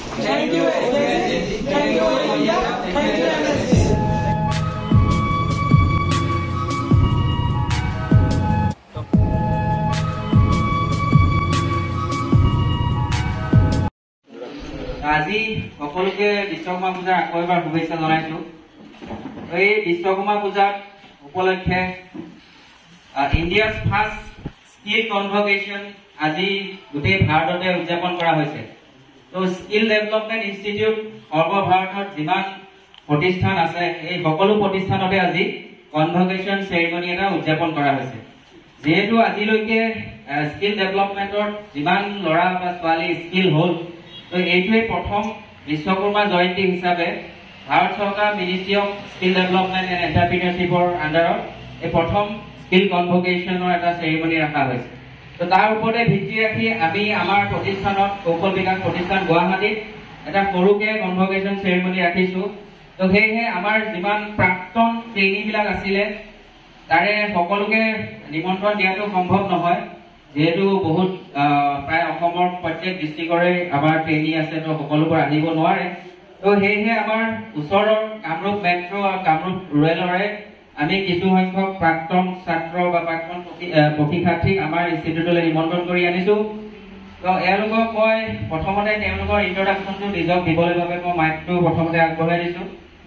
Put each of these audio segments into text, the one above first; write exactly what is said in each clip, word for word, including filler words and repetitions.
Thank you, S S C. Thank you, India. Thank you, M S C. আজি সকলোকে বিশ্বকৰ্মা পূজাৰ আকৌ এবাৰ শুভেচ্ছা জনাইছো। এই বিশ্বকৰ্মা পূজাত উপলক্ষে ইণ্ডিয়াছ ফাৰ্ষ্ট স্কিল কনভকেশ্যন আজি গোটেই ভাৰততে উদযাপন কৰা হৈছে। তো স্কিল ডেভেলপমেণ্ট ইনষ্টিটিউট সৰ্বভাৰতত যিমান প্ৰতিষ্ঠান আছে এই সকলো প্ৰতিষ্ঠানতে আজি কনভকেশ্যন চেৰিমনি এটা উদযাপন কৰা হৈছে। যেহেতু আজিলৈকে স্কিল ডেভেলপমেণ্টৰ যিমান ল'ৰা বা ছোৱালী স্কিল হ'ল, তো এইটোৱে প্ৰথম বিশ্বকৰ্মা জয়ন্তী হিচাপে ভাৰত চৰকাৰ ministry of skill development and এণ্টাৰপ্ৰিনাৰশ্বিপৰ আণ্ডাৰত এই প্ৰথম স্কিল কনভকেশ্যনৰ এটা চেৰিমনি ৰখা হৈছে। তো তাৰ ওপৰতে ভিত্তি ৰাখি আমি আমাৰ প্ৰতিষ্ঠানত কৌশল বিকাশ প্ৰতিষ্ঠান গুৱাহাটীত এটা সৰুকে কনভকেশ্যন চেৰিমনি ৰাখিছোঁ। তো সেয়েহে আমাৰ যিমান প্ৰাক্তন ট্ৰেইনীবিলাক আছিলে তাৰে সকলোকে নিমন্ত্ৰণ দিয়াটো সম্ভৱ নহয়, যেহেতু বহুত প্ৰায় অসমৰ প্ৰত্যেক ডিষ্ট্ৰিক্টৰে আমাৰ ট্ৰেইনী আছে, তো সকলোবোৰ আহিব নোৱাৰে। তো সেয়েহে আমাৰ ওচৰৰ কামৰূপ মেট্ৰ' আৰু কামৰূপ ৰুৰেলৰে আমি কিছু সংখ্যক প্ৰাক্তন ছাত্ৰ বা প্ৰাক্তন প্ৰশিক্ষাৰ্থীক আমাৰ ইনষ্টিটিউটলৈ নিমন্ত্ৰণ কৰি আনিছোঁ। তো এওঁলোকক মই প্ৰথমতে তেওঁলোকৰ ইন্ট্ৰডাকশ্যনটো নিজক দিবলৈ বাবে মই মাইকটো প্ৰথমতে আগবঢ়াই দিছোঁ।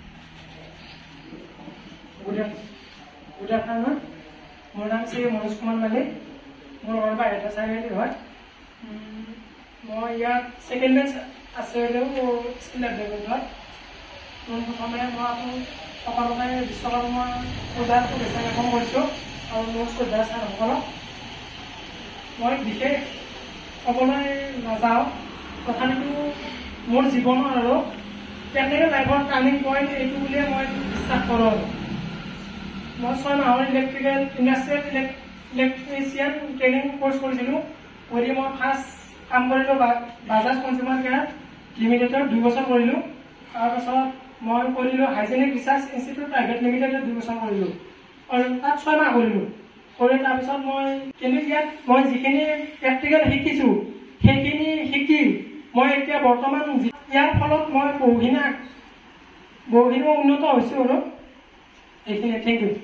গুড আফটাৰনুন, মোৰ নাম শ্ৰী মনোজ কুমাৰ মালিক, মোৰ ঘৰ বাহিৰতে চাৰিআলি হয়। মই ইয়াত ছেকেণ্ড বেঞ্চ আছে যদিও স্কিল ডেভেলপমেণ্টত। প্ৰথমে মই আপোনাক সকলোকে বিশ্বকৰ্মা পূজাৰ শুভেচ্ছা জ্ঞাপন কৰিছোঁ আৰু মোৰ শ্ৰদ্ধা ছাৰসকলক। মই বিশেষ ক'বলৈ নাযাওঁ, তথাপিতো মোৰ জীৱনৰ আৰু টেকনিকেল লাইফৰ টাৰ্ণিং পইণ্ট এইটো বুলিয়ে মই বিশ্বাস কৰোঁ। আৰু মই ছয় মাহৰ electrical industrial electrician training course কৰিছিলোঁ। কৰি মই ফাৰ্ষ্ট কাম কৰিলোঁ বাজাজ কনজিউমাৰ কেয়াৰ লিমিটেডত দুই বছৰ কৰিলোঁ। তাৰপাছত মই কৰিলোঁ হাইজেনিক ৰিচাৰ্চ ইনষ্টিটিউট প্ৰাইভেট লিমিটেডত দুই বছৰ কৰিলোঁ আৰু তাত ছয় মাহ কৰিলোঁ। কৰি তাৰপিছত মই কিন্তু ইয়াত মই যিখিনি প্ৰেক্টিকেল শিকিছোঁ সেইখিনি শিকি মই এতিয়া বৰ্তমান ইয়াৰ ফলত মই বহুখিনি বহুখিনি উন্নত হৈছোঁ আৰু এইখিনি। Thank you.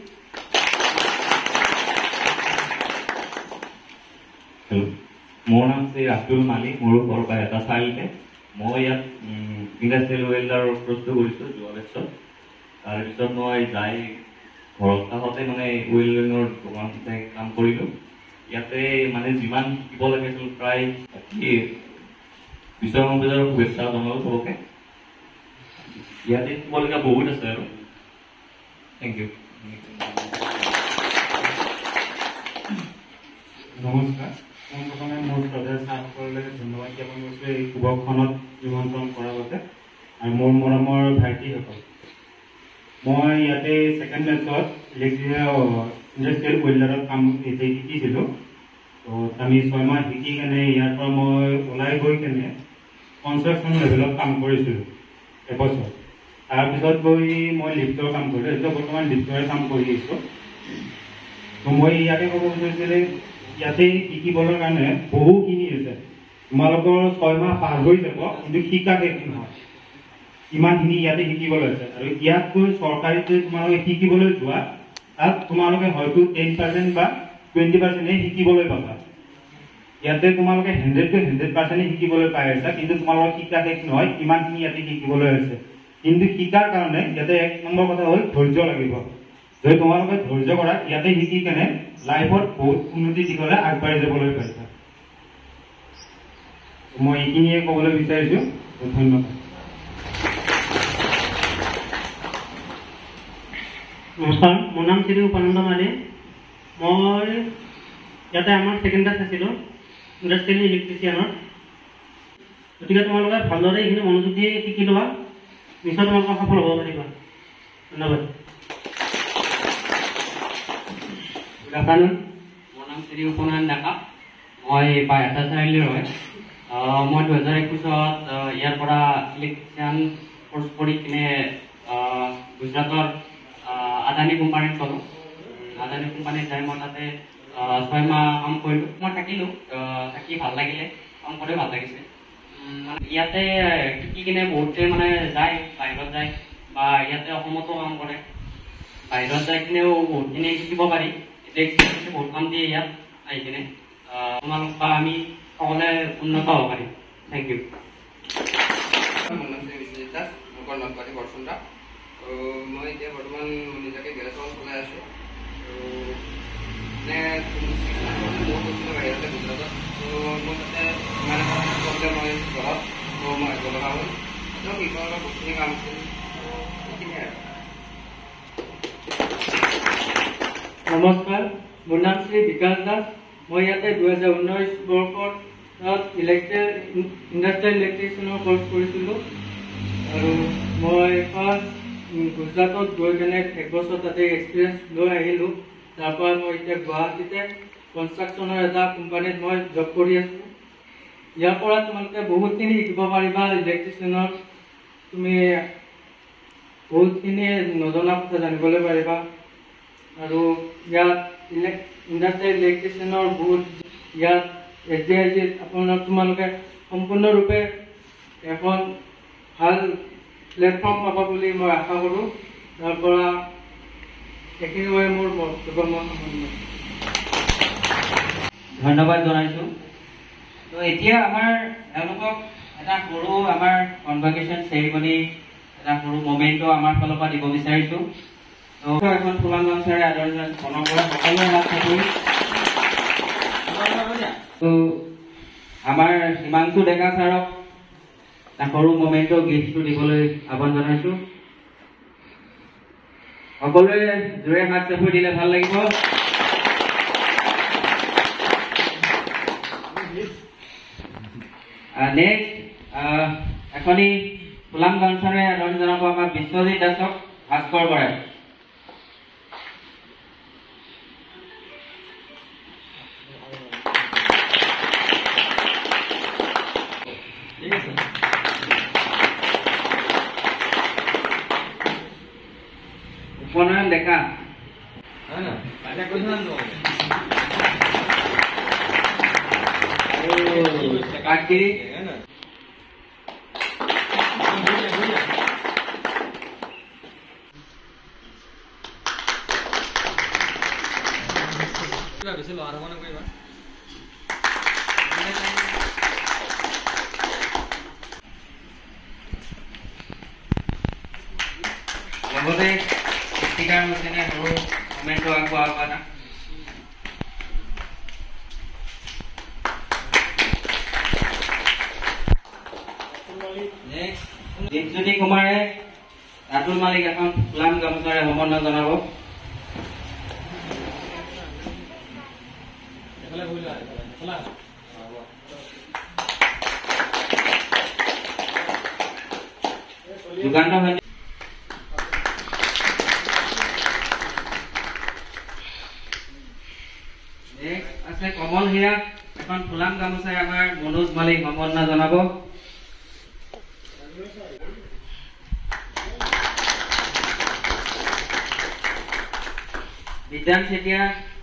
মোৰ নাম শ্ৰী আব্দুল মালিক, মোৰ ঘৰ বা এটা চাৰিআলিতে। মই ইয়াত ইণ্ডাষ্ট্ৰিয়েল ৱেল্ডাৰ প্ৰস্তুত কৰিছোঁ যোৱা বছৰ। তাৰপিছত মই যাই ঘৰৰ কাষতে মানে ৱেল্ডিঙৰ দোকানতে কাম কৰিলোঁ। ইয়াতে মানে যিমান শিকিব লাগিছিল প্ৰায় বিশ্বকৰ্মা পূজাৰ শুভেচ্ছা জনালোঁ চবকে। ইয়াতে শিকিবলগীয়া বহুত আছে আৰু। Thank you. নমস্কাৰ, মই প্ৰথমে মোৰ শ্ৰদ্ধা ছাৰসকললৈ ধন্যবাদ জ্ঞাপন কৰিছোঁ এই শুভক্ষণত নিমন্ত্ৰণ কৰাৰ বাবে। আৰু মোৰ মৰমৰ ভাইটিসকল, মই ইয়াতে ছেকেণ্ড বেঞ্চত ইলেক্ট্ৰিকেল ইণ্ডাষ্ট্ৰিয়েল ৱেল্ডাৰত কাম এতিয়া শিকিছিলোঁ। তো আমি ছয়মাহ শিকি কেনে ইয়াৰ পৰা মই ওলাই গৈ কেনে কনষ্ট্ৰাকশ্যন লেভেলত কাম কৰিছিলোঁ এবছৰ। তাৰপিছত গৈ মই লিফ্টৰ কাম কৰিলোঁ। এতিয়া বৰ্তমান লিফ্টৰে কাম কৰি আছোঁ। তো মই ইয়াতে ক'ব বিচাৰিছিলোঁ ইয়াতে শিকিবৰ কাৰণে বহুখিনি আছে। তোমালোকৰ ছয়মাহ পাৰ হৈ যাব, কিন্তু শিকা শেষ নহয়। ইমানখিনি ইয়াতে শিকিবলৈ আছে। আৰু ইয়াতকৈ চৰকাৰীত যদি তোমালোকে শিকিবলৈ যোৱা তাত তোমালোকে হয়তো টেন পাৰ্চেণ্ট বা টুৱেণ্টি পাৰ্চেণ্টহে শিকিবলৈ পাবা। ইয়াতে তোমালোকে হাণ্ড্ৰেড টু হাণ্ড্ৰেড পাৰ্চেণ্টে শিকিবলৈ পাই আছা, কিন্তু তোমালোকৰ শিকা শেষ নহয়। ইমানখিনি ইয়াতে শিকিবলৈ আছে। কিন্তু শিকাৰ কাৰণে ইয়াতে এক নম্বৰ কথা হ'ল ধৈৰ্য লাগিব। যদি তোমালোকে ধৈৰ্য কৰা ইয়াতে শিকি কেনে লাইফত বহুত উন্নতি দিশলৈ আগবাঢ়ি যাবলৈ পাৰিবা। মই এইখিনিয়ে ক'বলৈ বিচাৰিছোঁ। ধন্যবাদ। নমস্কাৰ, মোৰ নাম শ্ৰী উপানন্দ মালিক। মই ইয়াতে আমাৰ ছেকেণ্ড ক্লাছ আছিলোঁ ইণ্ডাষ্ট্ৰিয়েল ইলেক্ট্ৰিচিয়ানত। গতিকে তোমালোকে ভালদৰে এইখিনি মনোযোগ দি শিকি লোৱা, নিশ্চয় তোমালোকে সফল হ'ব পাৰিবা। ধন্যবাদ। মোৰ নাম শ্ৰী উপনয়ন ডেকা, মই বাৰটা চাৰিআলিৰ হয়। মই দুহেজাৰ একৈছত ইয়াৰ পৰা ইলেক্ট্ৰিচিয়ান কোৰ্চ কৰি কিনে গুজৰাটৰ আদানী কোম্পানীত গ'লোঁ। আদানী কোম্পানীত যাই মই তাতে ছয় মাহ কাম কৰিলোঁ। মই থাকিলোঁ, থাকি ভাল লাগিলে, কাম কৰি ভাল লাগিছে। ইয়াতে শিকি কিনে বহুতে মানে যায় বাহিৰত যায় বা ইয়াতে অসমতো কাম কৰে বাহিৰত যাই কিনেও বহুতখিনি শিকিব পাৰি এতিয়া এক্সপিৰিয়েঞ্চে বহুত কাম দিয়ে ইয়াত আহি কিনে তোমালোক বা আমি সকলোৱে উন্নত হ'ব পাৰিম থেংক ইউ নলবাৰী বৰচুন্দা মই এতিয়া বৰ্তমান নিজকে গ্ৰেজুৱেশ্যন চলাই আছোঁ মানে বাহিৰতে গুজৰাটত মোৰ তাতে ইমান প্ৰব্লেম হয় ঘৰত মই আহিব লগা হ'ল কি ধৰণৰ বহুতখিনি কাম আছিল সেইখিনিয়ে আৰু নমস্কাৰ মোৰ নাম শ্ৰী বিকাশ দাস মই ইয়াতে দুহেজাৰ ঊনৈছ বৰ্ষত ইলেক্ট্ৰিক ইণ্ডাষ্ট্ৰিয়েল ইলেক্ট্ৰিচিয়ানৰ কৰ্চ কৰিছিলোঁ আৰু মই ফাৰ্ষ্ট গুজৰাটত গৈ কেনে এক বছৰ তাতে এক্সপিৰিয়েঞ্চ লৈ আহিলোঁ তাৰ পৰা মই এতিয়া গুৱাহাটীতে কনষ্ট্ৰাকশ্যনৰ এটা কোম্পানীত মই জব কৰি আছোঁ ইয়াৰ পৰা তোমালোকে বহুতখিনি শিকিব পাৰিবা ইলেক্ট্ৰিচিয়ানৰ তুমি বহুতখিনি নজনা কথা জানিবলৈ পাৰিবা আৰু ইয়াত ইণ্ডাষ্ট্ৰিয়েল ইলেক্ট্ৰিচিয়ানৰ বহুত ইয়াত এছ ডি আই জিত আপোনাক তোমালোকে সম্পূৰ্ণৰূপে এখন ভাল প্লেটফৰ্ম পাব বুলি মই আশা কৰোঁ তাৰ পৰা এইখিনি মই মোৰ বক্তব্য মই ধন্যবাদ জনাইছোঁ তো এতিয়া আমাৰ এওঁলোকক এটা সৰু আমাৰ কনভকেশ্যন চেৰিমনি এটা সৰু মমেণ্টো আমাৰ ফালৰ পৰা দিব বিচাৰিছোঁ তো এখন ফুলাম গামোচাৰে আদৰণি জনাইছোঁ মনৰ পৰা সকলোৱে হাত চাপৰি তো আমাৰ হিমাংশু ডেকা ছাৰক এটা সৰু মমেণ্টো গিফ্টটো দিবলৈ আহ্বান জনাইছোঁ সকলোৱে জোৰে হাত চাপৰি দিলে ভাল লাগিব নেক্সট এখনি ফুলাম গামোচাৰে আদৰণি জনাব আমাৰ বিশ্বজিৎ দাসক ভাস্কৰ বৰাই উপনয়ন ডেকা কাঠগিৰি লগতে স্পীকাৰ হৈছেনে সৰু কমেণ্টটো আগবঢ়াব পাৰা দীপজ্যোতি কুমাৰে ৰাতুল মালিক এখন ফুলাম গামোচাৰে সম্বৰ্ধনা জনাব যুগান্ত আছে কমল হীৰা এখন ফুলাম গামোচাৰে আমাৰ মনোজ মালিক সম্বৰ্ধনা জনাব বিদ্যান চেতিয়া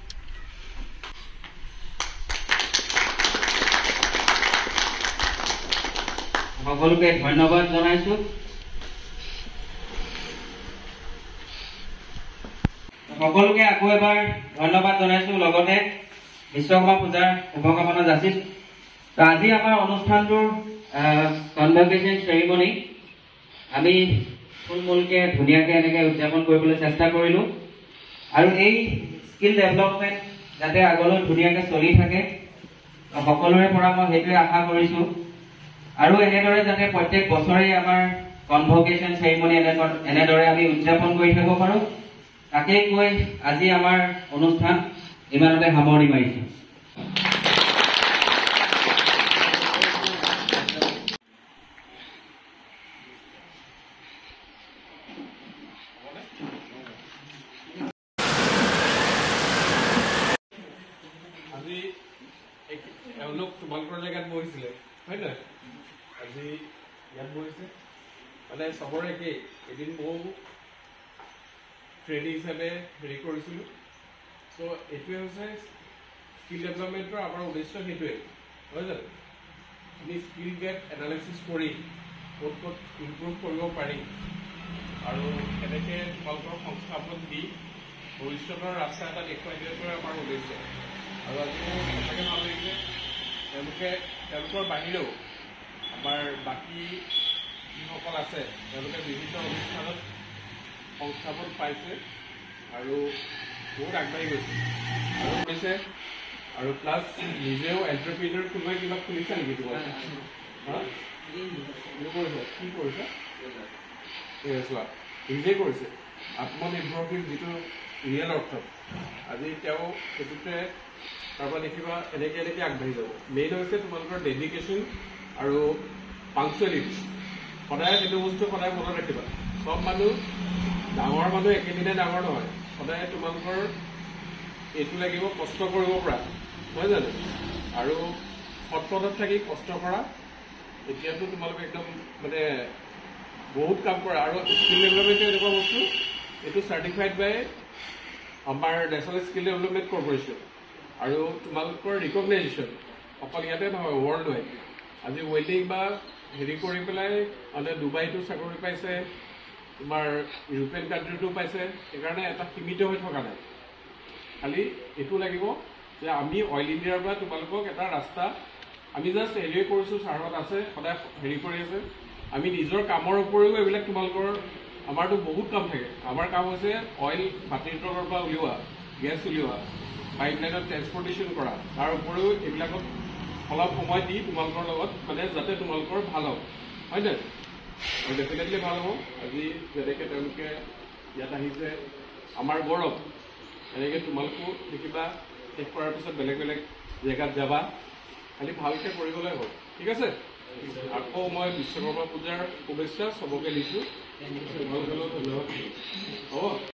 সকলোকে ধন্যবাদ জনাইছোঁ সকলোকে আকৌ এবাৰ ধন্যবাদ জনাইছোঁ লগতে বিশ্বকৰ্মা পূজাৰ শুভকামনা যাচিছোঁ তো আজি আমাৰ অনুষ্ঠানটোৰ কনভকেশ্যন চেৰিমনি আমি থুলমূলকৈ ধুনীয়াকৈ এনেকৈ উদযাপন কৰিবলৈ চেষ্টা কৰিলোঁ আৰু এই স্কিল ডেভেলপমেণ্ট যাতে আগলৈ ধুনীয়াকৈ চলি থাকে সকলোৰে পৰা মই সেইটোৱে আশা কৰিছোঁ আৰু এনেদৰে যাতে প্ৰত্যেক বছৰেই আমাৰ কনভকেশ্যন চেৰিমনি এনেদৰে আমি উদযাপন কৰি থাকিব পাৰোঁ তাকেই কৈ আজি আমাৰ অনুষ্ঠান ইমানতে সামৰণি মাৰিছোঁ এওঁলোক তোমালোকৰ জেগাত বহিছিলে হয় নহয় আজি ইয়াত বহিছে মানে চবৰে একেই এদিন ময়ো ট্ৰেইনিং হিচাপে হেৰি কৰিছিলোঁ চ' এইটোৱে হৈছে স্কিল ডেভেলপমেণ্টৰ আমাৰ উদ্দেশ্য সেইটোৱে হয় জানো আমি স্কিল গেপ এনালাইচিছ কৰি ক'ত ক'ত ইম্প্ৰুভ কৰিব পাৰি আৰু কেনেকৈ তোমালোকৰ সংস্থাপন দি ভৱিষ্যতৰ ৰাস্তা এটা দেখুৱাই দিয়াটোৱে আমাৰ উদ্দেশ্য। আৰু আজি মোৰ সঁচাকৈ ভাল লাগিছে, তেওঁলোকে তেওঁলোকৰ বাহিৰেও আমাৰ বাকী যিসকল আছে তেওঁলোকে বিভিন্ন অনুষ্ঠানত সংস্থাপন পাইছে আৰু বহুত আগবাঢ়ি গৈছে আৰু কৈছে আৰু প্লাছ নিজেও এণ্টাৰপ্ৰিনিয়ৰ কোনোবাই কিবা খুলিছা নেকি তোমাৰ? কৰিছে কি কৰিছে চোৱা নিজে কৰিছে আত্মনিৰ্ভৰশীল যিটো ৰিয়েল অৰ্থত আজি তেওঁ সেইটোতে তাৰপৰা দেখিবা এনেকৈ এনেকৈ আগবাঢ়ি যাব। মেইন হৈছে তোমালোকৰ ডেডিকেশ্যন আৰু পাংচুৱেলিটি। সদায় সেইটো বস্তু সদায় মনত ৰাখিবা। চব মানুহ ডাঙৰ মানুহ একেদিনে ডাঙৰ নহয়, সদায় তোমালোকৰ এইটো লাগিব কষ্ট কৰিব পৰা, নহয় জানো? আৰু সৎপথত থাকি কষ্ট কৰা, এতিয়াতো তোমালোকে একদম মানে বহুত কাম কৰা। আৰু স্কিল ডেভেলপমেণ্ট এনেকুৱা বস্তু এইটো চাৰ্টিফাইড বাই আমাৰ নেশ্যনেল স্কিল ডেভেলপমেণ্ট কৰ্পৰেশ্যন আৰু তোমালোকৰ ৰিকগনাইজেশ্যন অকল ইয়াতে নহয়, ৱৰ্ল্ড ৱাইড। আজি ৱেল্ডিং বা হেৰি কৰি পেলাই মানে ডুবাইতো চাকৰি পাইছে, তোমাৰ ইউৰোপিয়ান কাণ্ট্ৰিটো পাইছে। সেইকাৰণে এটা সীমিত হৈ থকা নাই। খালি এইটো লাগিব যে আমি অইল ইণ্ডিয়াৰ পৰা তোমালোকক এটা ৰাস্তা আমি জাষ্ট হেৰিয়ে কৰিছোঁ, ছাৰহঁত আছে সদায় হেৰি কৰি আছে। আমি নিজৰ কামৰ উপৰিও এইবিলাক তোমালোকৰ আমাৰতো বহুত কাম থাকে। আমাৰ কাম হৈছে অইল মাটিৰ তলৰ পৰা উলিওৱা, গেছ উলিওৱা, পাইপ লাইনত ট্ৰেন্সপৰ্টেশ্যন কৰা, তাৰ উপৰিও এইবিলাকত অলপ সময় দি তোমালোকৰ লগত মানে যাতে তোমালোকৰ ভাল হওক, হয় নাই? আৰু ডেফিনেটলি ভাল হ'ব। আজি যেনেকৈ তেওঁলোকে ইয়াত আহিছে আমাৰ গৌৰৱ, এনেকৈ তোমালোকো দেখিবা শেষ কৰাৰ পিছত বেলেগ বেলেগ জেগাত যাবা, খালি ভালকৈ কৰিবলৈ হ'ল। ঠিক আছে? আকৌ মই বিশ্বকৰ্মা পূজাৰ শুভেচ্ছা চবকে দিছোঁ। তোমালোকলৈও ধন্যবাদ। হ'ব।